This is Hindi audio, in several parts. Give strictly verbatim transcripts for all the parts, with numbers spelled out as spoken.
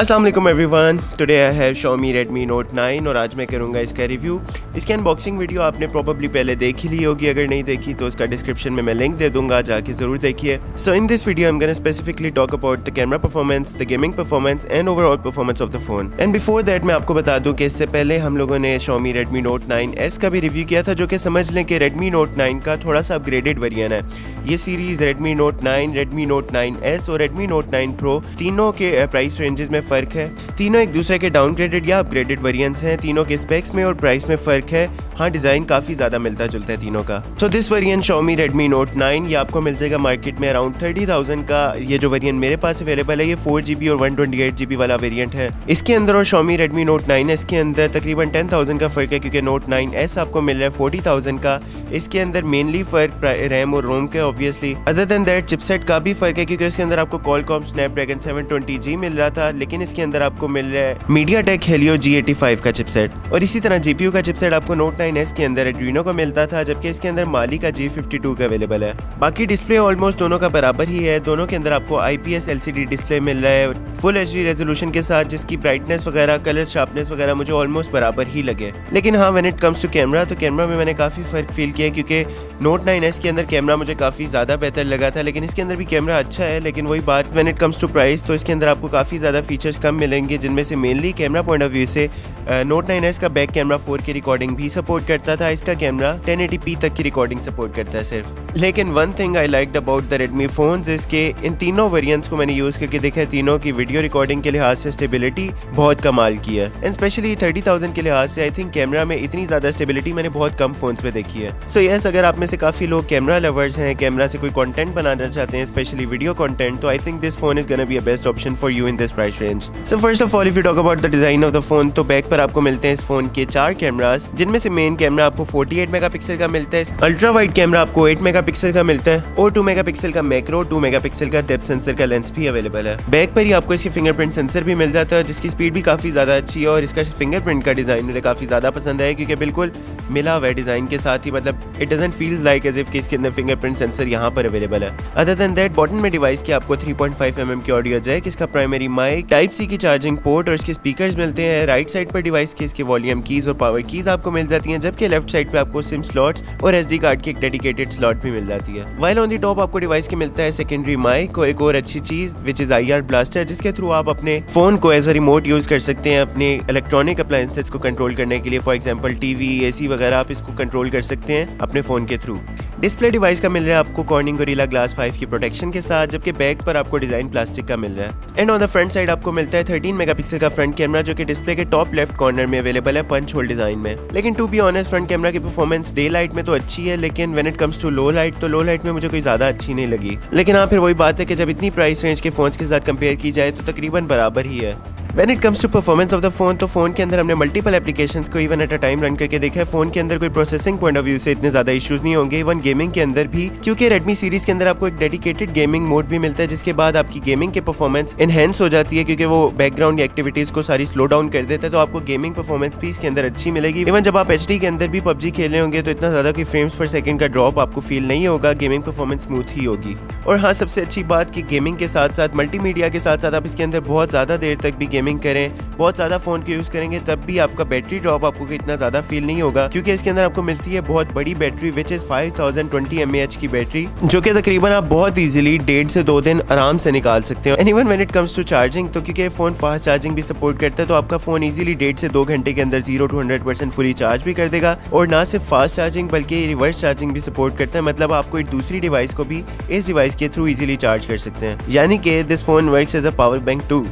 अस्सलाम वालेकुम everyone, today I have Xiaomi Redmi Note nine और आज मैं करूँगा इसका रिव्यू। इसकी अनबॉक्सिंग वीडियो आपने प्रोबेबली पहले देख ही ली होगी, अगर नहीं देखी तो उसका डिस्क्रिप्शन में मैं लिंक दे दूंगा, जाके ज़रूर देखिए। So in this video I am gonna specifically talk about the camera performance, the gaming performance and overall performance of the phone. And before that मैं आपको बता दूँ कि इससे पहले हम लोगों ने Xiaomi Redmi Note nine S का भी रिव्यू किया था, जो कि समझ लें कि Redmi Note नाइन का थोड़ा सा अपग्रेडेड वेरिएंट है। ये series Redmi Note nine, Redmi Note nine S और Redmi Note नाइन Pro तीनों के प्राइस रेंजेस में फ़र्क है। तीनों एक दूसरे के डाउनग्रेडेड या अपग्रेडेड वेरिएंट्स हैं। तीनों के स्पेक्स में और प्राइस में फ़र्क है। हाँ, डिज़ाइन काफ़ी ज़्यादा मिलता जुलता है तीनों का। So this variant Xiaomi Redmi Note nine ये आपको मिल जाएगा मार्केट में अराउंड थर्टी थाउजेंड का। ये जो वेरिएंट मेरे पास अवेलेबल है ये फोर जी बी और one twenty eight G B वाला वेरिएंट है। इसके अंदर और Xiaomi Redmi Note nine S के अंदर तकरीबन टेन थाउजेंड का फ़र्क है, क्योंकि Note नाइन एस आपको मिल रहा है फोर्टी थाउजेंड का। इसके अंदर मेनली फ़र्क रैम और रोम का obviously. Other than that chipset का भी फ़र्क है, क्योंकि इसके अंदर आपको Qualcomm Snapdragon seven twenty G मिल रहा था, लेकिन इसके अंदर आपको मिल रहा है MediaTek Helio G eighty five का चिपसेट। और इसी तरह जीपीयू का चिपसेट आपको Note नाइन एस के अंदर Adreno को मिलता था, जबकि इसके अंदर Mali का जी फिफ्टी टू का अवेलेबल है। बाकी डिस्प्ले ऑलमोस्ट दोनों का बराबर ही है। दोनों के अंदर आपको I P S L C D display मिल रहा है फुल एच डी रेजोल्यूशन के साथ, जिसकी ब्राइटनेस वगैरह, कलर शार्पनेस वगैरह मुझे ऑलमोस्ट बराबर ही लगे। लेकिन हाँ, when it comes to camera तो कैमरा में मैंने काफ़ी फ़र्क फील किया, क्योंकि Note नाइन एस के अंदर कैमरा मुझे काफ़ी ज़्यादा बेहतर लगा था, लेकिन इसके अंदर भी कैमरा अच्छा है। लेकिन वही बात, when it comes to price तो इसके अंदर आपको काफ़ी ज़्यादा फीचर्स कम मिलेंगे, जिनमें से mainly camera point of view से Note नाइन एस का back camera four K recording भी सपोर्ट करता था। इसका कैमरा टेन एटी पी तक की रिकॉर्डिंग सपोर्ट करता है सिर्फ। लेकिन one thing I like about the Redmi phones इस के इन तीनों वेरिएंट्स को मैंने यूज़ करके देखा है, तीनों की वीडियो रिकॉर्डिंग के लिहाज से स्टेबिलिटी बहुत कमाल की है। एंड स्पेशली थर्टी थाउजेंड के लिहाज से आई थिंक कैमरा में इतनी ज़्यादा स्टेबिलिटी मैंने बहुत कम फोन्स में देखी है। सो so यस, अगर आप में से काफ़ी लोग कैमरा लवर्स हैं, कैमरा से कोई कंटेंट बनाना चाहते हैं, स्पेशली वीडियो कंटेंट, तो I think this phone is gonna be a best option for you in this price range. So first of all if you talk about the design of the phone, तो बैक पर आपको मिलते हैं इस फोन के चार कैमरास, जिनमें से मेन कैमरा आपको फोर्टी एट मेगापिक्सल का मिलता है। अल्ट्रा वाइड कैमरा आपको एट मेगापिक्सल का मिलता है और टू मेगापिक्सल का मैक्रो, टू मेगापिक्सल का डेप्थ सेंसर का लेंस भी अवेलेबल है। बैक पर ही आपको इसकी फिंगरप्रिंट सेंसर भी मिल जाता है, जिसकी स्पीड भी काफ़ी ज़्यादा अच्छी है। और इसका फिंगरप्रिंट का डिज़ाइन मुझे काफ़ी ज़्यादा पसंद है, क्योंकि बिल्कुल मिला हुआ है डिज़ाइन के साथ ही, मतलब it doesn't feel like as if कि इसके अंदर फिंगरप्रिंट सेंसर यहाँ पर अवेलेबल है। अदर देन दैट बॉटम में डिवाइस के आपको three point five M M की ऑडियो जैक, इसका प्राइमरी माइक, टाइप सी की चार्जिंग पोर्ट और इसके स्पीकर्स मिलते हैं। राइट साइड पर डिवाइस के इसके वॉल्यूम कीज और पावर कीज आपको मिल जाती हैं, जबकि लेफ्ट साइड पे आपको सिम स्लॉट्स और एसडी कार्ड की एक डेडिकेटेड स्लॉट भी मिल जाती है। वाइल ऑन दी टॉप आपको डिवाइस के मिलता है सेकेंडरी माइक और एक और अच्छी चीज which is I R blaster, जिसके थ्रू आप अपने फोन को एज अ रिमोट यूज कर सकते हैं अपने इलेक्ट्रॉनिक अप्लायंसेस को कंट्रोल करने के लिए। फॉर एग्जांपल टीवी, एसी वगैरह आप इसको कंट्रोल कर सकते हैं अपने फोन के थ्रू। डिस्प्ले डिवाइस का मिल रहा है आपको कॉर्निंग गोरिल्ला ग्लास फाइव की प्रोटेक्शन के साथ, जबकि बैक पर आपको डिजाइन प्लास्टिक का मिल रहा है। And on the front side आपको मिलता है थर्टीन मेगापिक्सल का फ्रंट कैमरा, जो कि डिस्प्ले के टॉप लेफ्ट कॉर्नर में अवेलेबल है पंच होल डिजाइन में। लेकिन to be honest, front camera की परफॉर्मेंस डे लाइट में तो अच्छी है, लेकिन when it comes to low light तो लो लाइट में मुझे कोई ज़्यादा अच्छी नहीं लगी। लेकिन हाँ, फिर वही बात है कि जब इतनी प्राइस रेंज के फोन्स के साथ कंपेयर की जाए तो तकरीबन बराबर ही है। When it comes to performance of the phone, तो फोन के अंदर हमने मल्टीपल एप्लीकेशंस को even at a time run करके देखा है। फोन के अंदर कोई प्रोसेसिंग पॉइंट ऑफ व्यू से इतने ज्यादा इश्यूज नहीं होंगे, इवन गेमिंग के अंदर भी, क्योंकि Redmi सीरीज के अंदर आपको एक डेडिकेटेड गेमिंग मोड भी मिलता है, जिसके बाद आपकी गेमिंग की परफॉर्मेंस एनहेंस हो जाती है, क्योंकि वो बैकग्राउंड एक्टिविटीज को सारी स्लो डाउन कर देता है। तो आपको गेमिंग परफॉर्मेंस भी इसके अंदर अच्छी मिलेगी। इवन जब आप एचडी के अंदर भी पबजी खेल रहे होंगे तो इतना ज्यादा कोई फ्रेम्स पर सेकंड का ड्रॉप आपको फील नहीं होगा, गेमिंग परफॉर्मेंस स्मूथ ही होगी। और हाँ, सबसे अच्छी बात कि गेमिंग के साथ साथ मल्टीमीडिया के साथ साथ आप इसके अंदर बहुत ज़्यादा देर तक भी गेमिंग करें, बहुत ज़्यादा फ़ोन को यूज़ करेंगे, तब भी आपका बैटरी ड्रॉप आपको इतना ज़्यादा फील नहीं होगा, क्योंकि इसके अंदर आपको मिलती है बहुत बड़ी battery which is five thousand twenty M A H की बैटरी, जो कि तकरीबन आप बहुत ईजिली डेढ़ से दो दिन आराम से निकाल सकते हो। And even when it comes to charging, तो क्योंकि फ़ोन फास्ट चार्जिंग भी सपोर्ट करता है, तो आपका फ़ोन ईजिली डेढ़ से दो घंटे के अंदर zero to hundred percent fully charge भी कर देगा। और ना सिर्फ फास्ट चार्जिंग बल्कि रिवर्स चार्जिंग भी सपोर्ट करता है, मतलब आप कोई दूसरी डिवाइस को भी इस डिवाइस के थ्रू ईजिली चार्ज कर सकते हैं। यानी कि this phone works as a power bank too.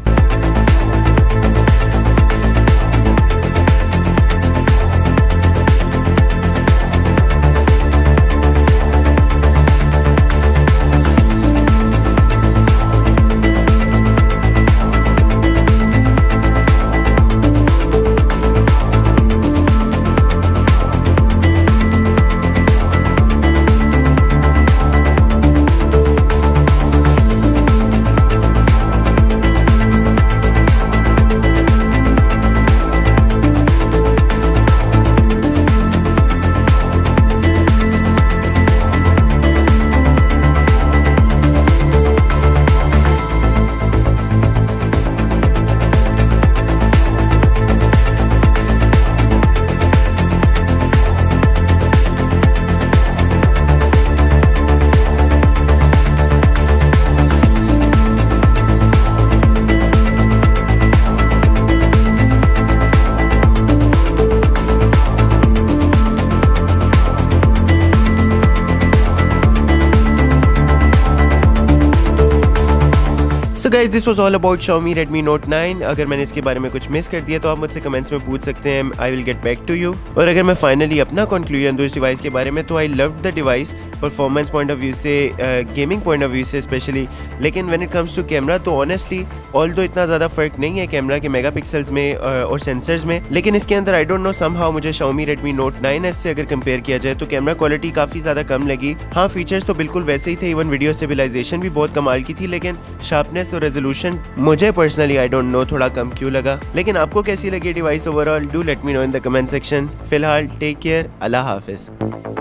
Guys this was all about Xiaomi Redmi Note nine. अगर मैंने इसके बारे में कुछ मिस कर दिया तो आप मुझसे कमेंट्स में पूछ सकते हैं, I will get back to you. और अगर मैं फाइनली अपना कंक्लूजन दूँ इस डिवाइस के बारे में तो I love the device performance point of view से, गेमिंग पॉइंट ऑफ व्यू से स्पेशली। लेकिन when it comes to camera तो ऑनेस्टली ऑल दो इतना ज़्यादा फर्क नहीं है कैमरा के मेगापिक्सल्स में uh, और सेंसर्स में, लेकिन इसके अंदर आई डोंट नो समहाउ मुझे Xiaomi Redmi Note nine S से अगर कंपेयर किया जाए तो कैमरा क्वालिटी काफ़ी ज़्यादा कम लगी। हाँ, फीचर्स तो बिल्कुल वैसे ही थे, इवन वीडियो स्टेबलाइजेशन भी बहुत कमाल की थी, लेकिन शार्पनेस और रेजोल्यूशन मुझे पर्सनली आई डोंट नो थोड़ा कम क्यों लगा। लेकिन आपको कैसी लगी device overall? Do let me know in the comment section. फिलहाल टेक केयर, अल्लाह हाफिज़।